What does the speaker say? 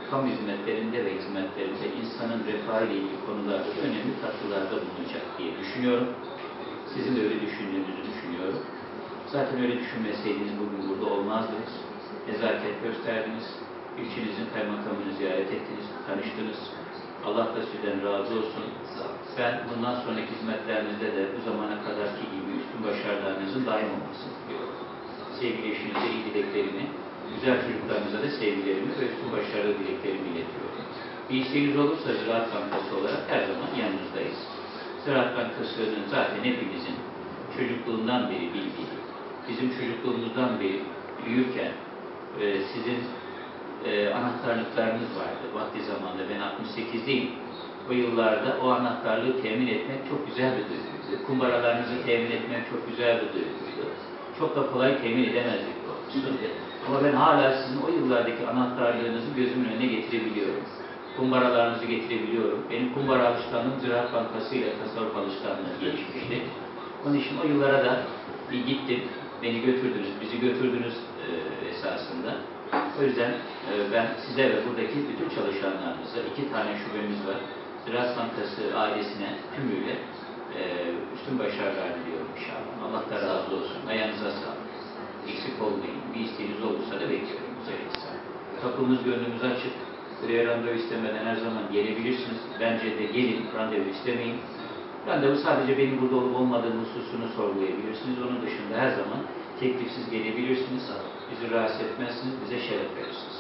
kamu hizmetlerinde ve hizmetlerinde insanın refahı ile ilgili konularda önemli katkılarda bulunacak diye düşünüyorum. Sizin de öyle düşündüğünüzü düşünüyorum. Zaten öyle düşünmeseydiniz bugün burada olmazdınız. Nezaket gösterdiniz. İlçenizin kaymakamını ziyaret ettiniz, tanıştınız. Allah da sizden razı olsun. Ben bundan sonraki hizmetlerinizde de bu zamana kadarki gibi üstün başarılarınızın daim olmasını diliyorum. Sevgili eşinize iyi dileklerimi, güzel çocuklarınıza da sevgilerimi ve üstün başarılı dileklerimi iletiyorum. Bir isteğiniz olursa Ziraat Bankası olarak her zaman yanınızdayız. Ziraat Bankası'nın zaten hepimizin çocukluğundan beri bildiği, bizim çocukluğumuzdan beri büyürken sizin anahtarlıklarınız vardı vakti zamanında. Ben 68'liyim. O yıllarda o anahtarlığı temin etmek çok güzel bir duyguydu. Kumbaralarınızı temin etmek çok güzel bir duyguydu. Çok da kolay temin edemezdik doğrusu. Ama ben hala sizin o yıllardaki anahtarlığınızı gözümün önüne getirebiliyorum. Kumbaralarınızı getirebiliyorum. Benim kumbara alışkanlığım Ziraat Bankası ile tasarruf alışkanlığı gelişmişti. Onun için o yıllara da bir gittim. Beni götürdünüz, bizi götürdünüz esasında. O yüzden ben size ve buradaki bütün çalışanlarınıza, 2 tane şubemiz var. Ziraat Bankası ailesine tümüyle üstün başarılar diliyorum inşallah. Allah da razı olsun. Ayağınıza sağlık. Eksik olmayın. Bir isteğiniz olursa da bekliyorum. Kapımız, gönlümüz açık. Buraya randevu istemeden her zaman gelebilirsiniz. Bence de gelin, randevu istemeyin. Randevu sadece benim burada olup olmadığım hususunu sorgulayabilirsiniz. Onun dışında her zaman teklifsiz gelebilirsiniz. Bizi rahatsız etmezsiniz, bize şeref verirsiniz.